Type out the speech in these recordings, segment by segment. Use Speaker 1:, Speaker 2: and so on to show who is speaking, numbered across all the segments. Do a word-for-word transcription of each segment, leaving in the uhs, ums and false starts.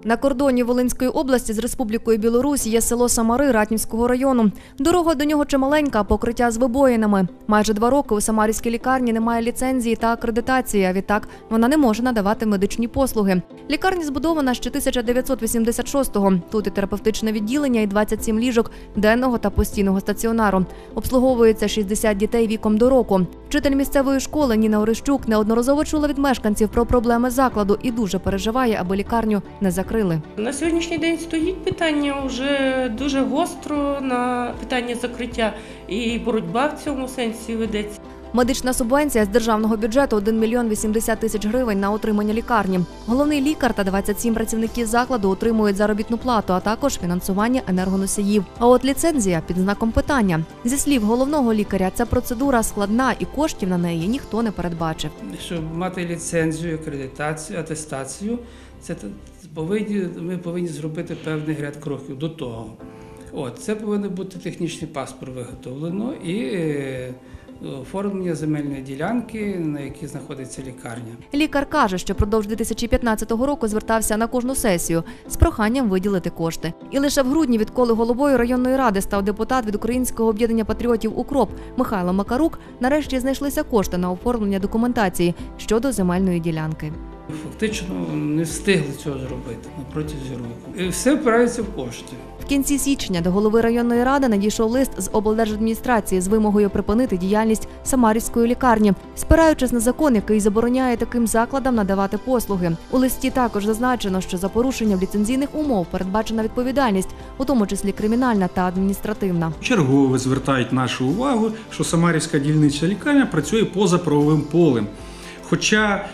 Speaker 1: На кордоні Волинської області з Республікою Білорусь є село Самари Ратнівського району. Дорога до нього чималенька, покриття з вибоїнами. Майже два роки у самарівській лікарні немає ліцензії та акредитації, а відтак вона не може надавати медичні послуги. Лікарня збудована ще тисяча дев'ятсот вісімдесят шостого. Тут і терапевтичне відділення, і двадцять сім ліжок денного та постійного стаціонару. Обслуговується шістдесят дітей віком до року. Вчитель місцевої школи Ніна Орищук неодноразово чула від мешканців про проблеми закладу і дуже переживає, аби лікарню не закрили.
Speaker 2: На сьогоднішній день стоїть питання вже дуже гостро на питання закриття, і боротьба в цьому сенсі ведеться.
Speaker 1: Медична субвенція з державного бюджету – один мільйон вісімдесят тисяч гривень на утримання лікарні. Головний лікар та двадцять сім працівників закладу отримують заробітну плату, а також фінансування енергоносіїв. А от ліцензія під знаком питання. Зі слів головного лікаря, ця процедура складна і коштів на неї ніхто не передбачив.
Speaker 3: Щоб мати ліцензію, акредитацію, атестацію, це повинні, ми повинні зробити певний ряд кроків до того. От, це повинен бути технічний паспорт виготовлено і оформлення земельної ділянки, на якій знаходиться лікарня.
Speaker 1: Лікар каже, що продовж дві тисячі п'ятнадцятого року звертався на кожну сесію з проханням виділити кошти. І лише в грудні, відколи головою районної ради став депутат від Українського об'єднання патріотів «Укроп» Михайло Макарук, нарешті знайшлися кошти на оформлення документації щодо земельної ділянки.
Speaker 3: Фактично не встигли цього зробити на протязі року. І все впирається в кошти.
Speaker 1: В кінці січня до голови районної ради надійшов лист з облдержадміністрації з вимогою припинити діяльність Самарівської лікарні, спираючись на закон, який забороняє таким закладам надавати послуги. У листі також зазначено, що за порушення ліцензійних умов передбачена відповідальність, у тому числі кримінальна та адміністративна.
Speaker 4: Чергово звертають нашу увагу, що Самарівська дільнична лікарня працює поза правовим полем. Хоча,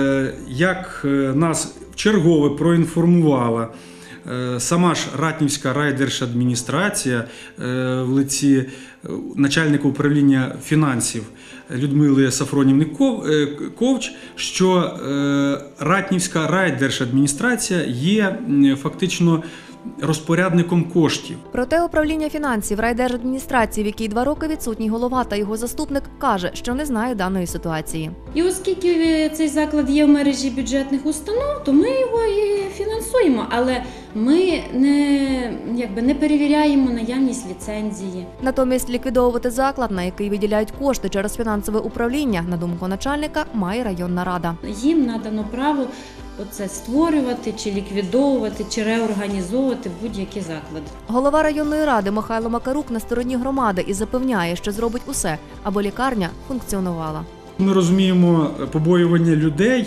Speaker 4: як нас вчергове проінформувала сама ж Ратнівська райдержадміністрація в лиці начальника управління фінансів Людмили Сафронівни Ковч, що Ратнівська райдержадміністрація є фактично розпорядником коштів.
Speaker 1: Проте управління фінансів райдержадміністрації, в якій два роки відсутній голова та його заступник, каже, що не знає даної ситуації.
Speaker 5: І оскільки цей заклад є в мережі бюджетних установ, то ми його і фінансуємо, але ми не, якби, не перевіряємо наявність ліцензії.
Speaker 1: Натомість ліквідовувати заклад, на який виділяють кошти через фінансове управління, на думку начальника, має районна рада.
Speaker 5: Їм надано право оце створювати, чи ліквідовувати, чи реорганізовувати будь-які заклади.
Speaker 1: Голова районної ради Михайло Макарук на стороні громади і запевняє, що зробить усе, аби лікарня функціонувала.
Speaker 4: Ми розуміємо побоювання людей,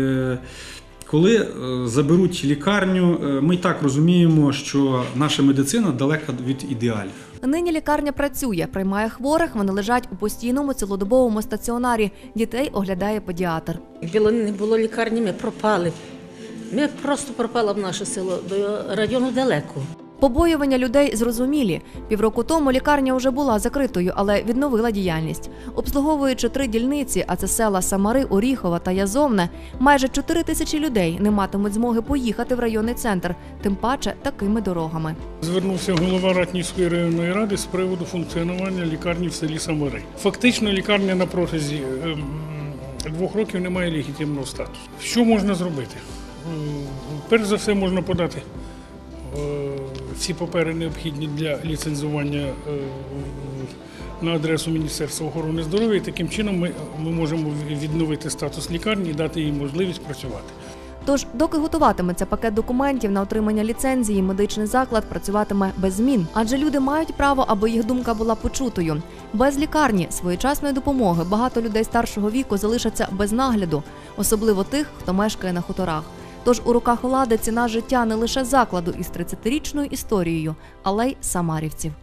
Speaker 4: коли заберуть лікарню. Ми й так розуміємо, що наша медицина далека від ідеалів.
Speaker 1: Нині лікарня працює, приймає хворих, вони лежать у постійному цілодобовому стаціонарі. Дітей оглядає педіатр.
Speaker 6: Якби не було лікарні, ми пропали. Ми просто пропали в наше село, до району далеко.
Speaker 1: Побоювання людей зрозумілі. Півроку тому лікарня вже була закритою, але відновила діяльність. Обслуговуючи три дільниці, а це села Самари, Оріхова та Язовне, майже чотири тисячі людей не матимуть змоги поїхати в районний центр, тим паче такими дорогами.
Speaker 7: Звернувся голова Ратнівської районної ради з приводу функціонування лікарні в селі Самари. Фактично лікарня на протязі двох років не має легітимного статусу. Що можна зробити? Перш за все можна подати всі папери необхідні для ліцензування на адресу Міністерства охорони здоров'я, і таким чином ми, ми можемо відновити статус лікарні і дати їй можливість працювати.
Speaker 1: Тож, доки готуватиметься пакет документів на отримання ліцензії, медичний заклад працюватиме без змін. Адже люди мають право, аби їх думка була почутою. Без лікарні, своєчасної допомоги багато людей старшого віку залишаться без нагляду, особливо тих, хто мешкає на хуторах. Тож у руках влади ціна життя не лише закладу із тридцятирічною історією, але й самарівців.